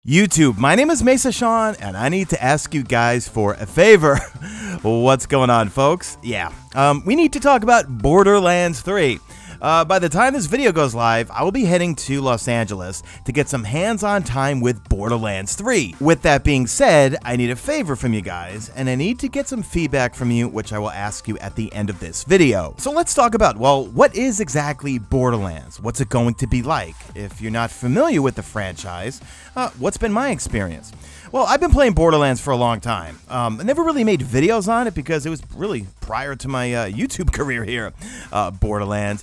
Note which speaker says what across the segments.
Speaker 1: YouTube, my name is Mesa Sean, and I need to ask you guys for a favor. What's going on, folks? Yeah, we need to talk about Borderlands 3. By the time this video goes live, I will be heading to Los Angeles to get some hands-on time with Borderlands 3. With that being said, I need a favor from you guys, and I need to get some feedback from you, which I will ask you at the end of this video. So let's talk about, well, what is exactly Borderlands? What's it going to be like? If you're not familiar with the franchise, what's been my experience? Well, I've been playing Borderlands for a long time. I never really made videos on it because it was really prior to my YouTube career here. Borderlands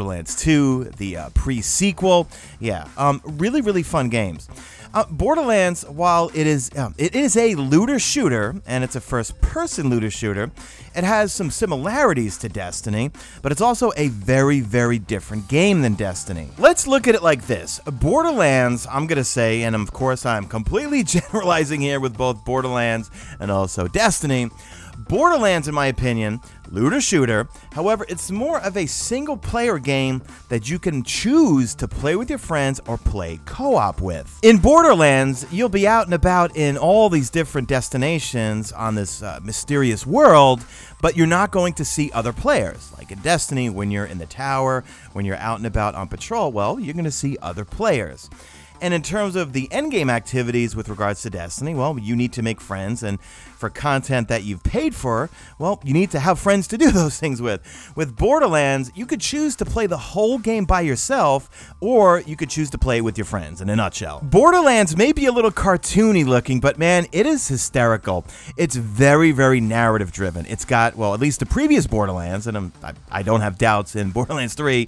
Speaker 1: 2, the pre-sequel. Yeah, really fun games. Borderlands, while it is a looter shooter, and it's a first-person looter shooter, it has some similarities to Destiny, but it's also a very different game than Destiny. Let's look at it like this. Borderlands, I'm gonna say, and of course I'm completely generalizing here with both Borderlands and also Destiny, Borderlands, in my opinion, looter shooter. However, it's more of a single player game that you can choose to play with your friends or play co-op with. In Borderlands, you'll be out and about in all these different destinations on this mysterious world, but you're not going to see other players. Like in Destiny, when you're in the tower, when you're out and about on patrol, well, you're going to see other players. And in terms of the endgame activities with regards to Destiny, well, you need to make friends, and for content that you've paid for, well, you need to have friends to do those things with. With Borderlands, you could choose to play the whole game by yourself, or you could choose to play with your friends, in a nutshell. Borderlands may be a little cartoony looking, but man, it is hysterical. It's very narrative driven. It's got, well, at least the previous Borderlands, and I don't have doubts in Borderlands 3,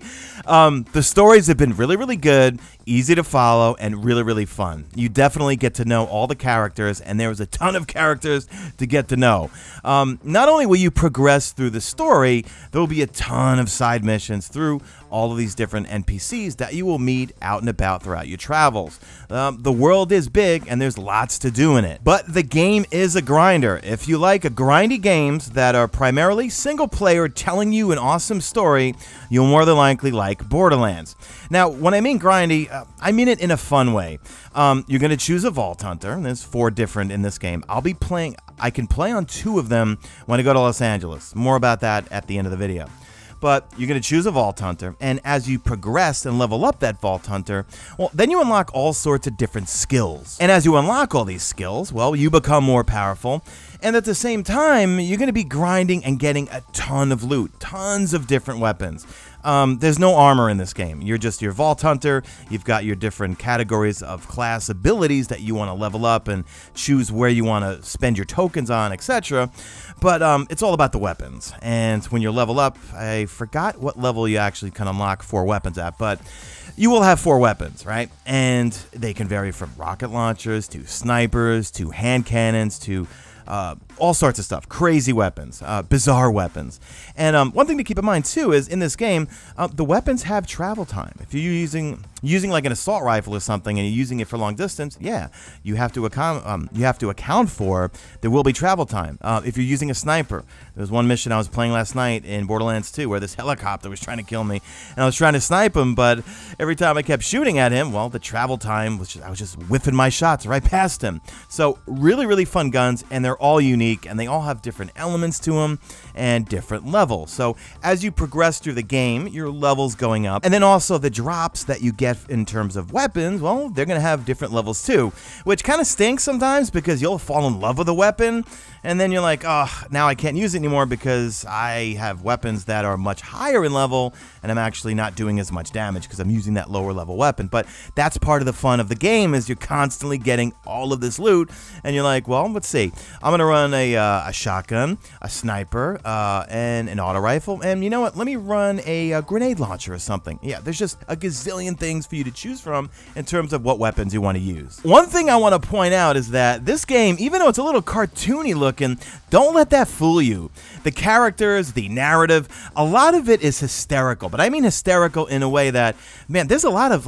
Speaker 1: the stories have been really good, easy to follow, and really fun. You definitely get to know all the characters, and there was a ton of characters to get to know. Not only will you progress through the story, there will be a ton of side missions through all of these different NPCs that you will meet out and about throughout your travels. The world is big, and there's lots to do in it. But the game is a grinder. If you like grindy games that are primarily single player telling you an awesome story, you'll more than likely like Borderlands. Now, when I mean grindy, I mean it in a fun way. You're going to choose a Vault Hunter, and there's 4 different in this game. I can play on 2 of them when I go to Los Angeles. More about that at the end of the video. But you're going to choose a Vault Hunter, and as you progress and level up that Vault Hunter, well, then you unlock all sorts of different skills. And as you unlock all these skills, well, you become more powerful, and at the same time, you're going to be grinding and getting a ton of loot, tons of different weapons. There's no armor in this game. You're just your Vault Hunter. You've got your different categories of class abilities that you want to level up and choose where you want to spend your tokens on, etc. But it's all about the weapons. And when you level up, I forgot what level you actually can unlock 4 weapons at, but you will have 4 weapons, right? And they can vary from rocket launchers to snipers to hand cannons to all sorts of stuff, crazy weapons, bizarre weapons. And one thing to keep in mind too is in this game, the weapons have travel time. If you're using like an assault rifle or something and you're using it for long distance, yeah, you have to account for there will be travel time. If you're using a sniper, there was one mission I was playing last night in Borderlands 2 where this helicopter was trying to kill me, and I was trying to snipe him, but every time I kept shooting at him, well, the travel time was I was just whiffing my shots right past him. So really fun guns, and they're all unique, and they all have different elements to them and different levels. So as you progress through the game, your level's going up, and then also the drops that you get in terms of weapons, well, they're going to have different levels too, which kind of stinks sometimes because you'll fall in love with a weapon, and then you're like, oh, now I can't use it anymore because I have weapons that are much higher in level, and I'm actually not doing as much damage because I'm using that lower level weapon. But that's part of the fun of the game, is you're constantly getting all of this loot, and you're like, well, let's see, I'm going to run a shotgun, a sniper, and an auto rifle, and you know what, let me run a grenade launcher or something. Yeah, there's just a gazillion things for you to choose from in terms of what weapons you want to use. One thing I want to point out is that this game, even though it's a little cartoony looking, don't let that fool you. The characters, the narrative, a lot of it is hysterical, but I mean hysterical in a way that, man, there's a lot of like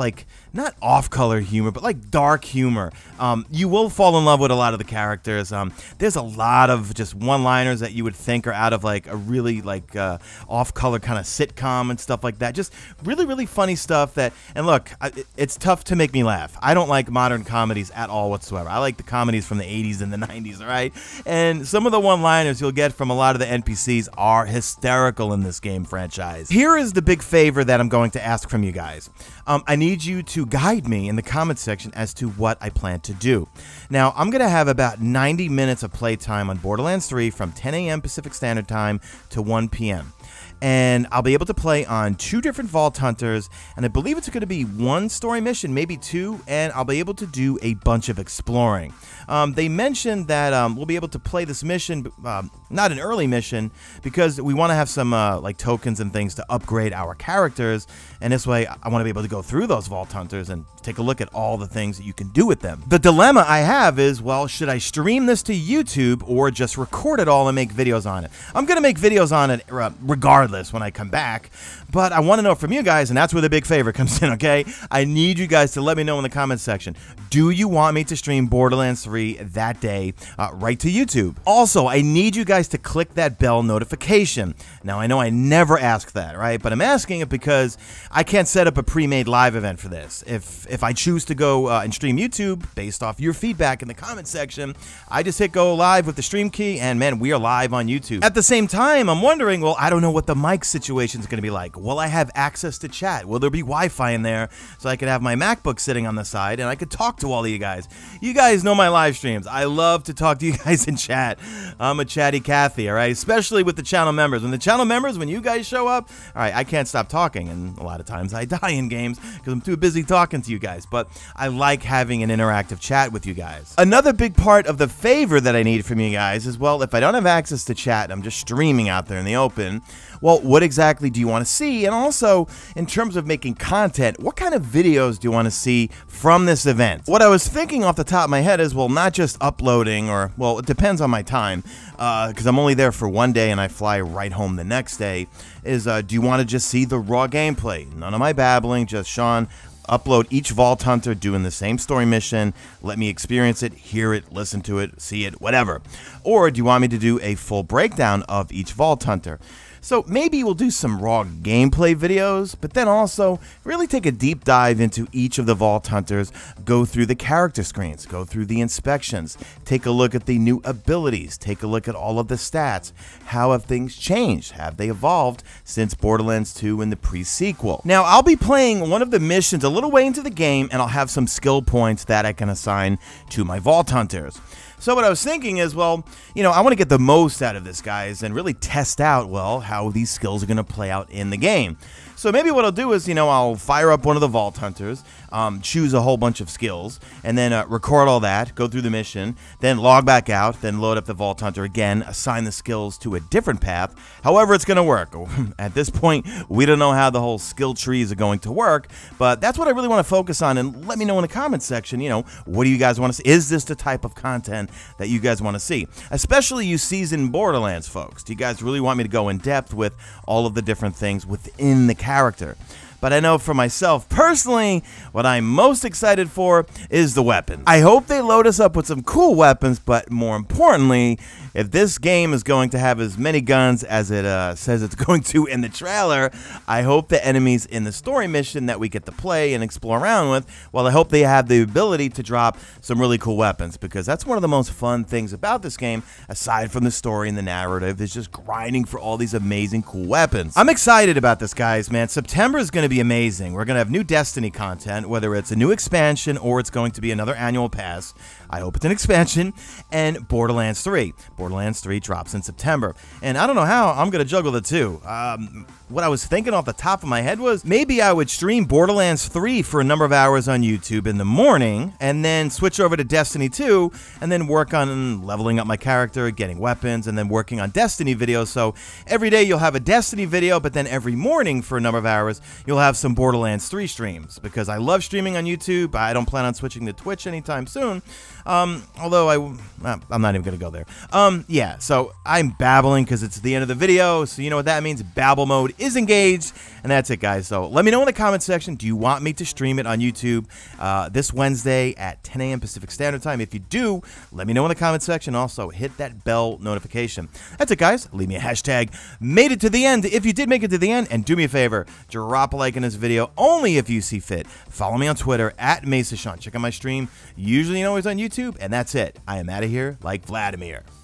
Speaker 1: not off-color humor, but like dark humor. You will fall in love with a lot of the characters. There's a lot of just one-liners that you would think are out of like a really like off-color kind of sitcom and stuff like that. Just really, really funny stuff that, and look, it's tough to make me laugh. I don't like modern comedies at all whatsoever. I like the comedies from the 80s and the 90s, all right? And some of the one-liners you'll get from a lot of the NPCs are hysterical in this game franchise. Here is the big favor that I'm going to ask from you guys. I need you to guide me in the comments section as to what I plan to do. Now, I'm going to have about 90 minutes of playtime on Borderlands 3 from 10 a.m. Pacific Standard Time to 1 p.m. And I'll be able to play on 2 different Vault Hunters, and I believe it's going to be 1 story mission, maybe 2, and I'll be able to do a bunch of exploring. They mentioned that we'll be able to play this mission, not an early mission, because we want to have some like tokens and things to upgrade our characters, and this way I want to be able to go through those Vault Hunters and take a look at all the things that you can do with them. The dilemma I have is, well, should I stream this to YouTube or just record it all and make videos on it? I'm going to make videos on it regardless when I come back, but I want to know from you guys, and that's where the big favor comes in, okay? I need you guys to let me know in the comments section. Do you want me to stream Borderlands 3 that day right to YouTube? Also, I need you guys to click that bell notification. Now, I know I never ask that, right? But I'm asking it because I can't set up a pre-made live event for this. If I choose to go and stream YouTube based off your feedback in the comments section, I just hit go live with the stream key, and man, we are live on YouTube. At the same time, I'm wondering, well, I don't know what the mic situation is going to be like. Will I have access to chat? Will there be Wi-Fi in there so I could have my MacBook sitting on the side and I could talk to all of you guys? You guys know my live streams. I love to talk to you guys in chat. I'm a chatty Cathy, all right? Especially with the channel members. When you guys show up, all right, I can't stop talking, and a lot of times I die in games because I'm too busy talking to you guys, but I like having an interactive chat with you guys. Another big part of the favor that I need from you guys is, well, if I don't have access to chat, I'm just streaming out there in the open, well, what exactly do you want to see? And also, in terms of making content, what kind of videos do you want to see from this event? What I was thinking off the top of my head is, well, not just uploading, or, well, it depends on my time, because I'm only there for 1 day and I fly right home the next day, is do you want to just see the raw gameplay? None of my babbling, just Sean, upload each Vault Hunter doing the same story mission, let me experience it, hear it, listen to it, see it, whatever. Or do you want me to do a full breakdown of each Vault Hunter? So maybe we'll do some raw gameplay videos, but then also really take a deep dive into each of the Vault Hunters, go through the character screens, go through the inspections, take a look at the new abilities, take a look at all of the stats. How have things changed? Have they evolved since Borderlands 2 and the pre-sequel? Now, I'll be playing one of the missions a little way into the game, and I'll have some skill points that I can assign to my Vault Hunters. So what I was thinking is, well, you know, I want to get the most out of this, guys, and really test out, well, how these skills are going to play out in the game. So maybe what I'll do is, you know, I'll fire up one of the Vault Hunters, choose a whole bunch of skills, and then record all that, go through the mission, then log back out, then load up the Vault Hunter again, assign the skills to a different path, however it's going to work. At this point, we don't know how the whole skill trees are going to work, but that's what I really want to focus on, and let me know in the comments section, you know, what do you guys want to see? Is this the type of content that you guys want to see? Especially you seasoned Borderlands folks. Do you guys really want me to go in depth with all of the different things within the character? But I know for myself, personally, what I'm most excited for is the weapons. I hope they load us up with some cool weapons, but more importantly, if this game is going to have as many guns as it says it's going to in the trailer, I hope the enemies in the story mission that we get to play and explore around with, well, I hope they have the ability to drop some really cool weapons, because that's one of the most fun things about this game, aside from the story and the narrative, is just grinding for all these amazing cool weapons. I'm excited about this, guys, man. September is going to be amazing. We're going to have new Destiny content, whether it's a new expansion or it's going to be another annual pass. I hope it's an expansion, and Borderlands 3. Borderlands 3 drops in September, and I don't know how I'm going to juggle the two. What I was thinking off the top of my head was maybe I would stream Borderlands 3 for a number of hours on YouTube in the morning, and then switch over to Destiny 2, and then work on leveling up my character, getting weapons, and then working on Destiny videos. So every day you'll have a Destiny video, but then every morning for a number of hours, you'll have some Borderlands 3 streams because I love streaming on YouTube. I don't plan on switching to Twitch anytime soon. Although I'm not even going to go there. Yeah, so I'm babbling because it's the end of the video. So you know what that means. Babble mode is engaged. And that's it, guys. So let me know in the comment section. Do you want me to stream it on YouTube this Wednesday at 10 a.m. Pacific Standard Time? If you do, let me know in the comment section. Also, hit that bell notification. That's it, guys. Leave me a hashtag. Made it to the end. If you did make it to the end, and do me a favor, drop a like in this video only if you see fit. Follow me on Twitter at MesaSean. Check out my stream, usually and always on YouTube. And that's it. I am out of here like Vladimir.